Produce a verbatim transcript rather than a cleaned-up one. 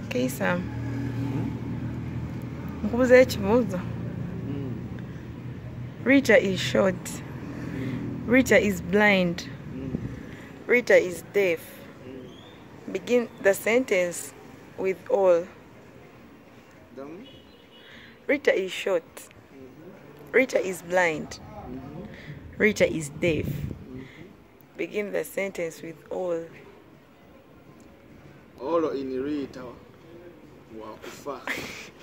Keisa. Mkubuze ekibuuzo. Ritah is short. Ritah is blind. Ritah is deaf. Begin the sentence with all. Ritah is short. Ritah is blind. Ritah is deaf. Begin the sentence with all. All in Ritah Wakufa.